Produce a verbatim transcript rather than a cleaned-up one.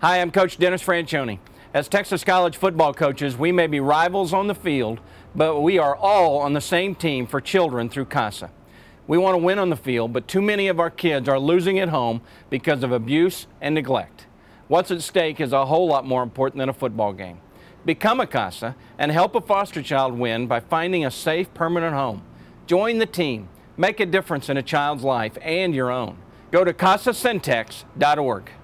Hi, I'm Coach Dennis Franchione. As Texas college football coaches, we may be rivals on the field, but we are all on the same team for children through CASA. We want to win on the field, but too many of our kids are losing at home because of abuse and neglect. What's at stake is a whole lot more important than a football game. Become a CASA and help a foster child win by finding a safe, permanent home. Join the team. Make a difference in a child's life and your own. Go to casa syntex dot org.